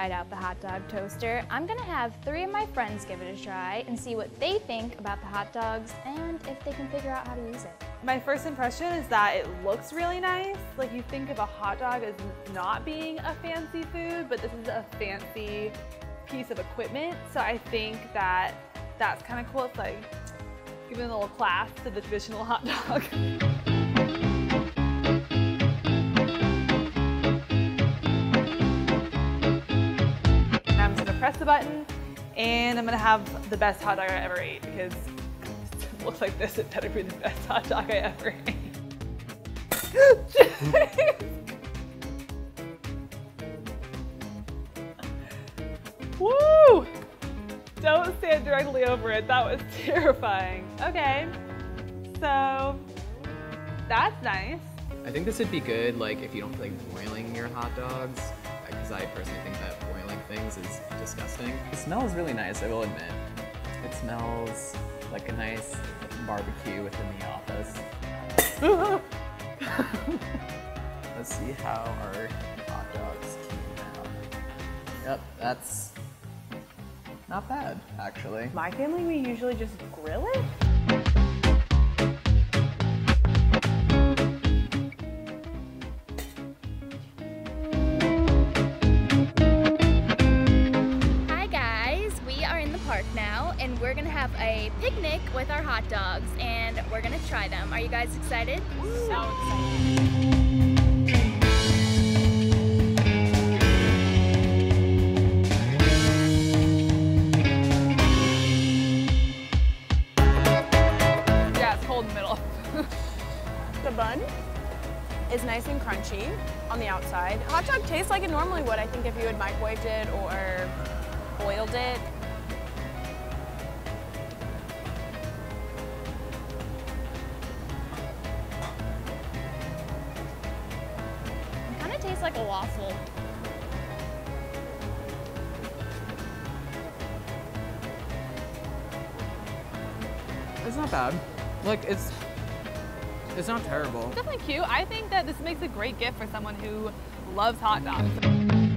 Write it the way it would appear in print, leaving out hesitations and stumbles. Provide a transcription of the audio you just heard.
tried out the hot dog toaster, I'm gonna have 3 of my friends give it a try and see what they think about the hot dogs and if they can figure out how to use it. My first impression is that it looks really nice. Like, you think of a hot dog as not being a fancy food, but this is a fancy piece of equipment. So I think that that's kind of cool. It's like giving a little class to the traditional hot dog. I'm just gonna press the button and I'm gonna have the best hot dog I ever ate, because it looks like this, it better be the best hot dog I ever ate. Woo! Don't stand directly over it. That was terrifying. Okay, so that's nice. I think this would be good, like, if you don't feel like boiling your hot dogs, because I personally think that boiling things is disgusting. It smells really nice, I will admit. It smells like a nice barbecue within the office. Let's see how our hot dogs came out. Yep, that's not bad, actually. My family, we usually just grill it. Hi guys, we are in the park now and we're gonna have a picnic with our hot dogs and we're gonna try them. Are you guys excited? So excited. The bun is nice and crunchy on the outside. Hot dog tastes like it normally would, I think, if you had microwaved it or boiled it. It kind of tastes like a waffle. It's not bad. Like, it's not terrible. Definitely cute. I think that this makes a great gift for someone who loves hot dogs.